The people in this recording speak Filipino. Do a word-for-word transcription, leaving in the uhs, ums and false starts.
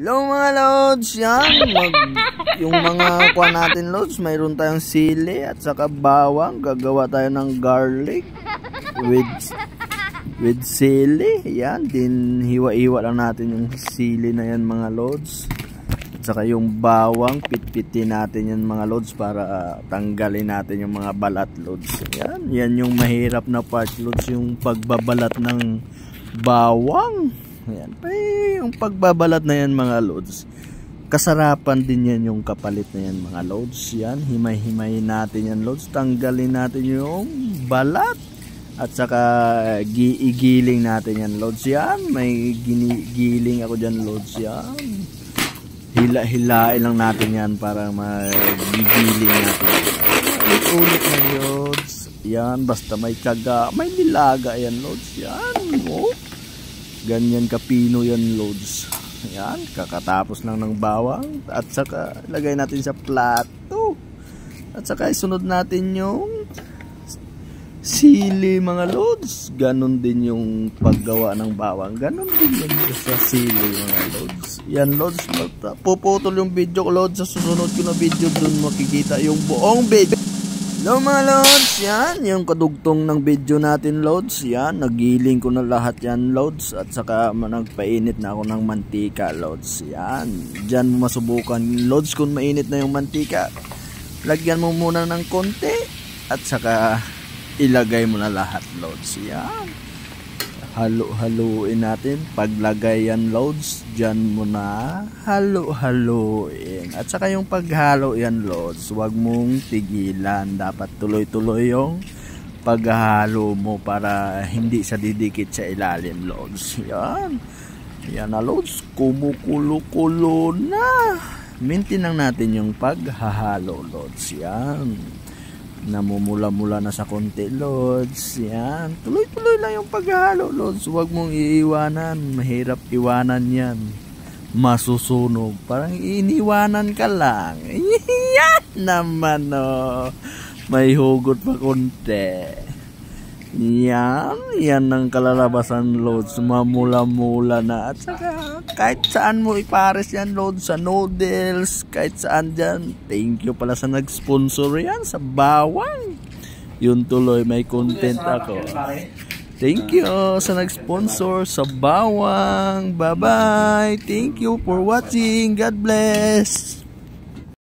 Hello mga lods, yan mag, yung mga kuha natin lods, mayroon tayong sili at saka bawang. Gagawa tayo ng garlic with with sili. Yan, din hiwa-hiwa lang natin yung sili na yan mga lods. At saka yung bawang, pitpitin natin yan mga lods para uh, tanggalin natin yung mga balat lods. Yan, yan yung mahirap na part lods, yung pagbabalat ng bawang. Ayan, ay, yung pagbabalat na yan mga loads, kasarapan din yan yung kapalit na yan mga loads. Yan, himay-himay natin yan loads, tanggalin natin yung balat at saka giigiling natin yan loads. Yan, may ginigiling ako dyan loads. Yan, hila-hilain lang natin yan para magigiling natin. Ulit-ulit na loads. Yan, basta may kaga, may nilaga yan loads. Yan, oh, ganyan kapino yan loads. Yan, kakatapos lang ng bawang at saka lagay natin sa plato at saka isunod natin yung sili mga loads. Ganon din yung paggawa ng bawang, ganon din yung sa sili mga loads. Yan loads, puputol yung video ko loads, sa susunod ko na video dun makikita yung buong video. Hello mga loads, yan yung kadugtong ng video natin loads. Yan, nagiling ko na lahat yan loads at saka nagpainit na ako ng mantika loads. Yan, dyan mo masubukan loads kung mainit na yung mantika. Lagyan mo muna ng konti at saka ilagay mo na lahat loads. Yan, halo-haluin natin. Paglagay yan loads, dyan mo na halo-haluin. At saka yung paghalo yan loads, huwag mong tigilan. Dapat tuloy-tuloy yung paghalo mo para hindi sa didikit sa ilalim loads. Yan, yan na loads, kumukulo-kulo na. Maintain lang natin yung paghahalo loads. Yan, namumula-mula na sa konti loads. Yan, tuloy-tuloy lang yung paghalo loads, huwag mong iiwanan. Mahirap iwanan yan, masusunog, parang iniwanan ka lang. Yan naman oh, may hugot pa konti. Yan, yan ang kalalabasan loads, mamula-mula na. At saka kahit saan mo ipares yan loads, sa noodles, kahit saan dyan. Thank you pala sa nag-sponsor yan, sa bawang. Yun tuloy, may content ako. Thank you sa nag-sponsor sa bawang. Bye bye, thank you for watching, God bless.